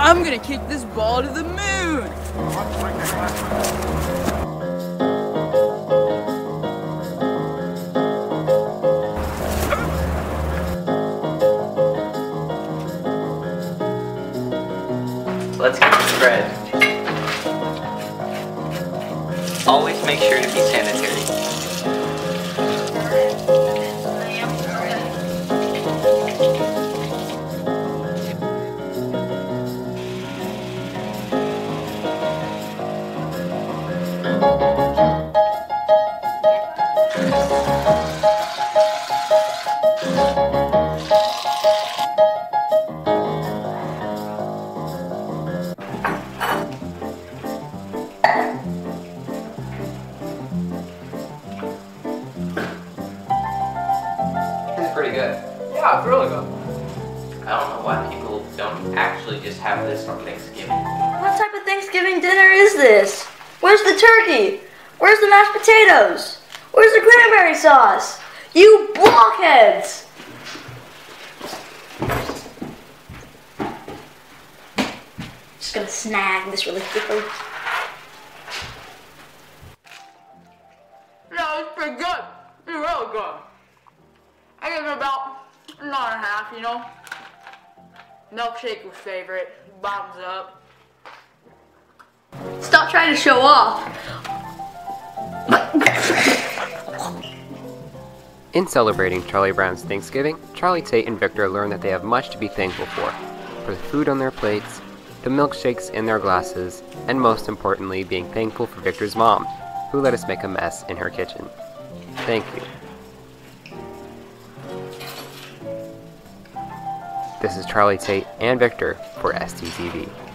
I'm gonna kick this ball to the moon! Let's get the spread. Always make sure to be sanitary. Pretty good. Yeah, it's really good. I don't know why people don't actually just have this on Thanksgiving. What type of Thanksgiving dinner is this? Where's the turkey? Where's the mashed potatoes? Where's the cranberry sauce? You blockheads! Just gonna snag this really quickly. No, it's pretty good. It's really good. I give it about 9.5, you know? Milkshake was favorite. Bottoms up. Stop trying to show off. In celebrating Charlie Brown's Thanksgiving, Charlie, Tate, and Victor learn that they have much to be thankful for the food on their plates, the milkshakes in their glasses, and most importantly, being thankful for Victor's mom, who let us make a mess in her kitchen. Thank you. This is Charlie, Tate, and Victor for STTV.